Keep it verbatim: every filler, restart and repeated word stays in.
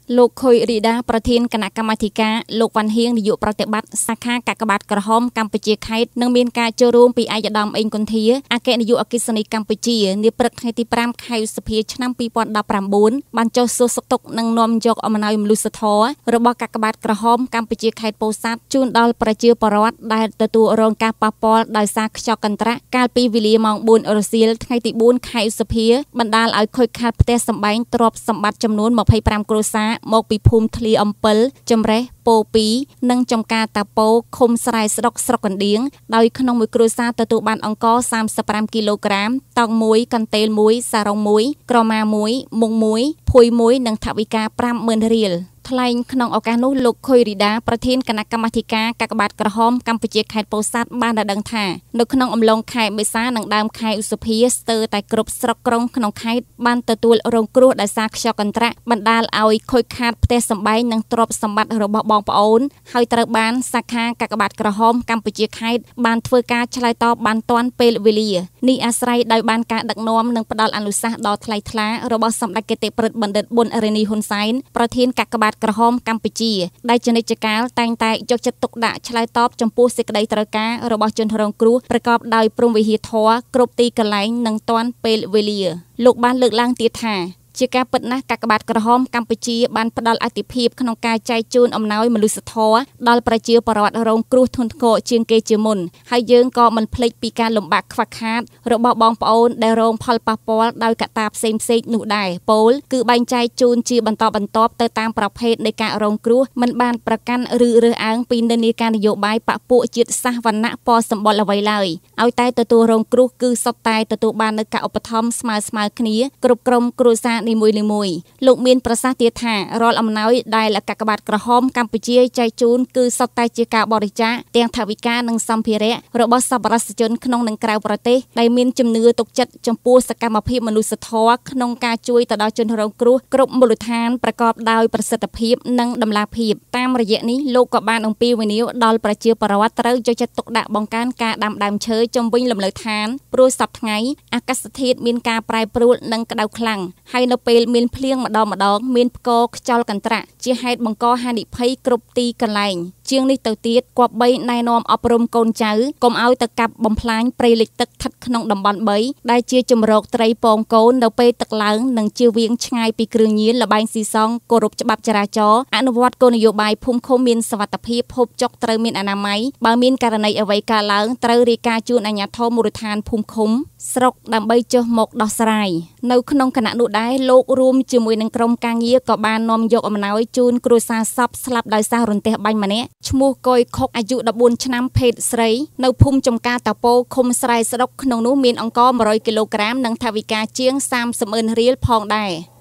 លោកខុយរីដាប្រធានគណៈកម្មាធិការលោកវ៉ាន់ហៀងនាយកប្រតិបត្តិសាខាកាកបាទក្រហមកម្ពុជាខេត្តនឹងមានការចូលរួមពីឯកឧត្តមអេងកុនធាអគ្គនាយកអគ្គិសនីកម្ពុជានាព្រឹកថ្ងៃទីប្រាំខែឧសភាឆ្នាំពីរពាន់ដប់ប្រាំបួនបានចុះសួរសុខទុក្ខនិងនាំយកអំណោយមនុស្សធម៌របស់កាកបាទក្រហមកម្ពុជាខេត្តពោធិ៍សាត់ជូនដល់ប្រជាពលរដ្ឋដែលទទួលរងការប៉ះពាល់ដោយសារខ្យល់កន្ត្រាក់កាលពីវេលាម៉ោងបួនរសៀលថ្ងៃទីបួនខែឧសភាបណ្ដាលឲ្យខូចខាតផ្ទះសម្បែងទ្រព្យសម្បត្តិចំនួនម្ភៃប្រាំគ្រួសារមកពីភូមិធ្លាអំពិលចម្រេះពោពីនិងចំការតាពោឃុំស្រែស្រុកស្រុកកណ្ដៀងដោយក្នុងមួយគ្រួសារទទួលបានអង្ករសាមសិបប្រាំគីឡូក្រាមតង់មួយកន្ទេលមួយសារ៉ុងមួយក្រមាមួយមុងមួយភួយមួយនិងថវិកាប្រាំម៉ឺនរៀលថ្លែងក្នុងឱកាសនោះលោកខុយរីដាប្រធានគណៈកម្មាធិការកាកបាទក្រហមកម្ពុជាខេត្តពោធិ៍សាត់បានដដឹងថានៅក្នុងអំឡុងខែមេសានិងដើមខែឧសភាស្ទើរតែគ្រប់ស្រុកក្រុងក្នុងខេត្តបានទទួលរងគ្រោះដោយសារខ្យល់កន្ត្រាក់បណ្ដាលឲ្យខូចខាតផ្ទះសម្បែងនិងទ្រព្យសម្បត្តិរបស់បងប្អូនហើយត្រូវបានសាខាកាកបាទក្រហមកម្ពុជាខេត្តបានធ្វើការឆ្លើយតបបានទាន់ពេលវេលានេះអាស្រ័យដោយបានការដឹកនាំនិងផ្ដល់អនុសាសន៍ដ៏ថ្លៃថ្លារបស់សម្ដេចគតិប្រិទ្ធបណ្ឌិតប៊ុនរ៉េនីហ៊ុនសែនប្រធានកាកបាទក្រហមកម្ពុជាដែលជានិច្ចកាលតែងតែយកចិត្តទុកដាក់ឆ្លើយតបចំពោះសេចក្តីត្រូវការរបស់ជនរងគ្រោះប្រកបដោយព្រហ្មវិហារធម៌គ្រប់ទីកន្លែងនិងទាន់ពេលវេលាលោកបានលើកឡើងទៀតថាជាការពិតណាស់កាកបាទក្រហមកម្ពុជាបានផ្ដល់អាទិភាពក្នុងការចែកជូនអំណោយមនុស្សធម៌ដល់ប្រជាពលរដ្ឋរងគ្រោះធ្ងន់ធ្ងរជាងគេជាមុនហើយយើងក៏មិនភ្លេចពីការលំបាកខ្វះខាតរបស់បងប្អូនដែលរងផលប៉ះពាល់ដោយកត្តាផ្សេងផ្សេងនោះដែរពោលគឺបែងចែកជូនជាបន្តបន្ទាប់ទៅតាមប្រភេទនៃការរងគ្រោះមិនបានប្រកាន់ឬរើសអើងពីនិន្នាការនយោបាយបកពួកជាតិសាសន៍វណ្ណៈពណ៌សម្បុរអ្វីឡើយឲ្យតែទទួលរងគ្រោះគឺសុទ្ធតែទទួលបាននូវការឧបត្ថម្ភស្មើស្មើគ្នាគ្រប់ក្រុមគ្រួសារនីមួយៗលោកមានប្រសាសន៍ទៀតថារាល់អំណោយដែលកាកបាទក្រហមកម្ពុជាចែកជូនគឺសុទ្ធតែជាការបរិច្ចាគទាំងថវិកានិងសម្ភារៈរបស់សប្បុរសជនក្នុងនិងក្រៅប្រទេសដែលមានជំនឿទុកចិត្តចំពោះសកម្មភាពមនុស្សធម៌ក្នុងការជួយទៅដល់ជនរងគ្រោះគ្រប់មូលដ្ឋានប្រកបដោយប្រសិទ្ធភាពនិងតម្លាភាពតាមរយៈនេះលោកក៏បានអំពាវនាវដល់ប្រជាពលរដ្ឋត្រូវយកចិត្តទុកដាក់បង្កើនការដាំដើមឈើជំវិញលំនៅឋានព្រោះសប្តាហ៍ថ្ងៃអាកាសធាតុមានការប្រែប្រួលនិងក្តៅខ្លាំងហើយនៅពេលមានភ្លៀងម្ដងម្ដងមានផ្គរខ្យល់កន្ត្រាក់ជាហេតុបង្កហានិភ័យគ្រប់ទីកន្លែងជាងនេះទៅទៀតគប្បីណែនាំអប់រំកូនចៅកុំឲ្យទៅកាប់បំផ្លាញព្រៃលិចទឹកស្ថិតក្នុងតំបន់បីដែលជាជំរកត្រីពងកូននៅពេលទឹកឡើងនិងជៀសវាងឆ្ងាយពីគ្រឿងញៀនល្បែងស៊ីសងគោរពច្បាប់ចរាចរណ៍អនុវត្តគោលនយោបាយភូមិឃុំមានសុវត្ថិភាពហូបចុកត្រូវមានអនាម័យបើមានករណីអ្វីកើតឡើងត្រូវរាយការណ៍ជូនអាជ្ញាធរមូលដ្ឋានភូមិឃុំស្រុកដើម្បីចុះមកដោះស្រាយនៅក្នុងគណៈនោះដែរលោករួមជាមួយនឹងក្រុមការងារក៏បាននាំយកអំណោយជូនគ្រួសារសពស្លាប់ដោយសាររន្ទះបាញ់ម្នាក់ឈ្មោះកុយខុកអាយុដប់បួនឆ្នាំភេទស្រីនៅភូមិចំការតាពោឃុំស្រែស្រុកក្នុងនោះមានអង្ករមួយរយគីឡូក្រាមនិងថវិកាជាងសាមសិបម៉ឺនរៀលផងដែរ